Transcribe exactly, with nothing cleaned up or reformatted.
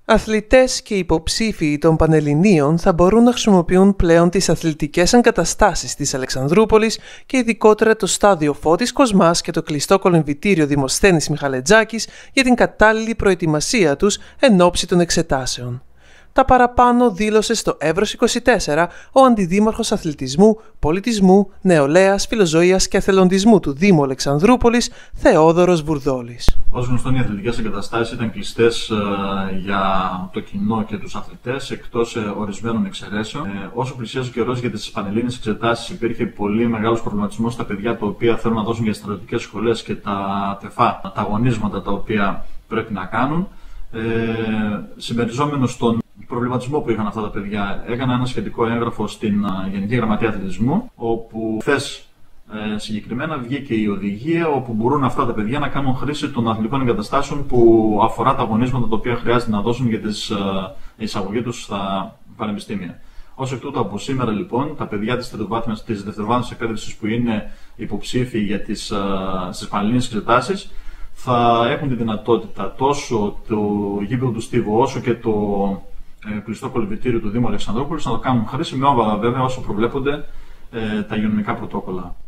Αθλητές και υποψήφοι των Πανελληνίων θα μπορούν να χρησιμοποιούν πλέον τις αθλητικές εγκαταστάσεις της Αλεξανδρούπολης και ειδικότερα το στάδιο Φώτης Κοσμάς και το κλειστό κολυμβητήριο Δημοσθένης Μιχαλετζάκης για την κατάλληλη προετοιμασία τους εν ώψη των εξετάσεων. Τα παραπάνω δήλωσε στο Εύρος είκοσι τέσσερα ο Αντιδήμαρχος Αθλητισμού, Πολιτισμού, Νεολαίας, Φιλοζωίας και Εθελοντισμού του Δήμου Αλεξανδρούπολης, Θεόδωρος Βουρδόλης. Ως γνωστόν, οι αθλητικές εγκαταστάσεις ήταν κλειστές ε, για το κοινό και τους αθλητές, εκτός ε, ορισμένων εξαιρέσεων. Ε, όσο πλησίαζε ο καιρός για τις πανελλήνιες εξετάσεις, υπήρχε πολύ μεγάλος προβληματισμός στα παιδιά τα οποία θέλουν να δώσουν για στρατιωτικές σχολές και τα τεφά, τα αγωνίσματα τα οποία πρέπει να κάνουν. Ε, Συμμεριζόμενος στον προβληματισμό που είχαν αυτά τα παιδιά, έκανα ένα σχετικό έγγραφο στην uh, Γενική Γραμματεία Αθλητισμού, όπου χθες ε, συγκεκριμένα βγήκε η οδηγία όπου μπορούν αυτά τα παιδιά να κάνουν χρήση των αθλητικών εγκαταστάσεων που αφορά τα αγωνίσματα τα οποία χρειάζεται να δώσουν για τις uh, εισαγωγή τους στα πανεπιστήμια. Ως εκ τούτου, από σήμερα λοιπόν, τα παιδιά της δευτεροβάθμιας εκπαίδευσης που είναι υποψήφοι για τις, uh, στις πανελλήνιες εξετάσεις θα έχουν τη δυνατότητα τόσο το γήπεδο του Στίβου όσο και το ε, κλειστό κολυμβητήριο του Δήμου Αλεξανδρούπολης να το κάνουν χρήση με όβα βέβαια όσο προβλέπονται ε, τα υγειονομικά πρωτόκολλα.